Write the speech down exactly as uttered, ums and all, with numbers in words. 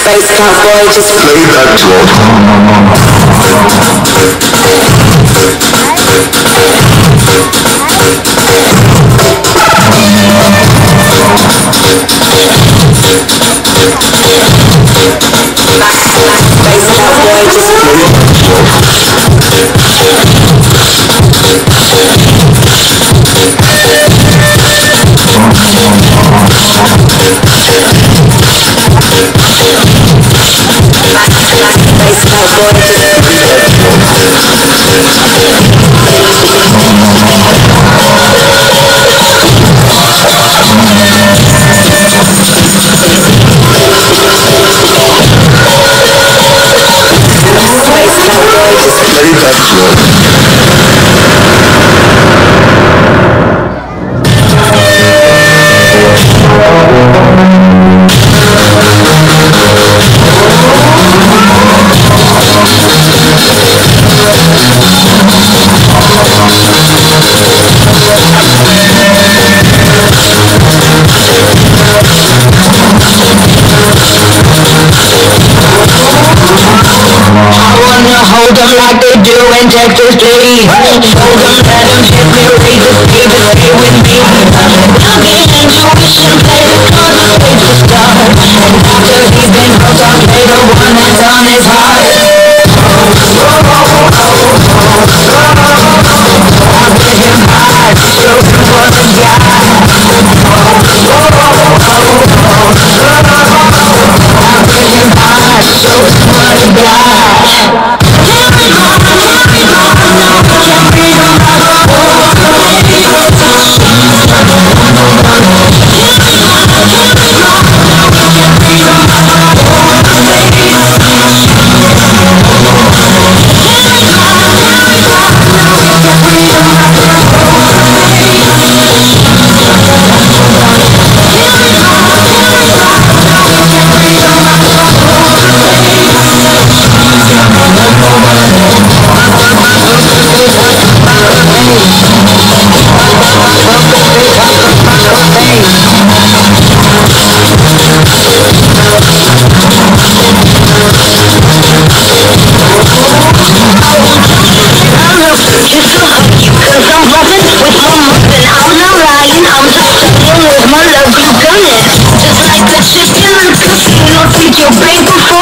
Space cowboy, just play that Hold them like they do in Texas, please. Hold them, let them hit me, raise the speed, just stay with me. Young intuition, play the cards, play the star. After he's been hooked, I'll play the one that's on his heart. I'll get him hard, show him what I got. I'll get him hard, show him what I got. Just like the chicken and casino, take your bank before